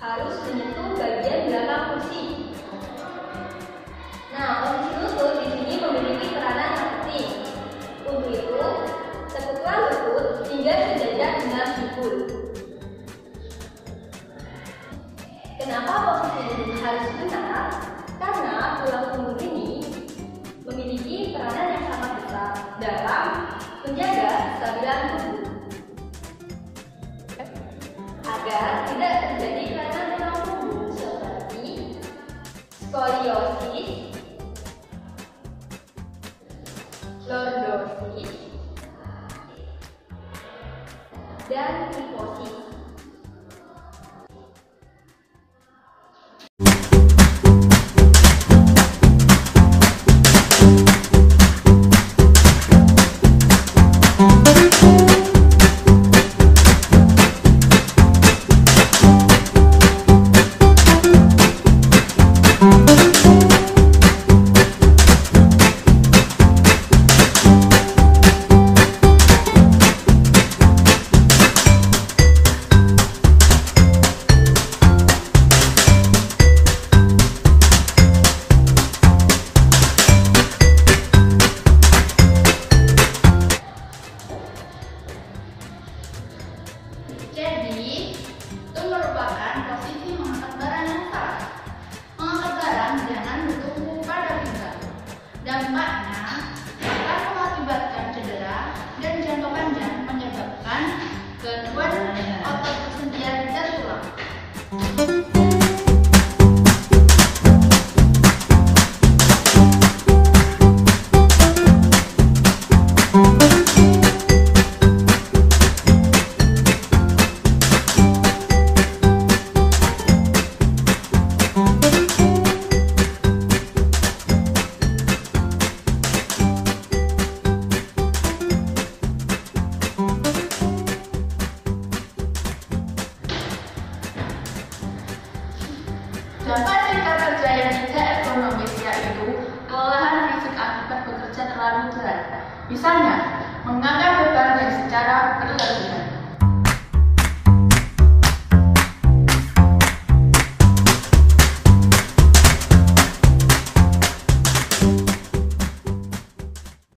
harus menyentuh bagian belakang kursi. Nah, posisi lutut di sini memiliki peranan yang penting. Untuk itu, tekukan lutut hingga sejajar dengan pikul. Kenapa posisi lutut harus benar? Karena tulang punggung ini memiliki peranan yang sangat besar dalam menjaga kestabilan tubuh. Agar tidak terjadi kelainan tulang punggung seperti skoliosis, lordosis, dan kifosis. Jadi, itu merupakan posisi mengangkat barang yang salah. Mengangkat barang jangan bertumpu pada pinggang. Dampaknya akan mengakibatkan cedera dan jangka panjang menyebabkan gangguan otot persendian dan tulang. Dampak jika kerja yang tidak ergonomis yaitu kelelahan fisik akibat bekerja terlalu berat. Misalnya, mengangkat beban yang secara berlebihan.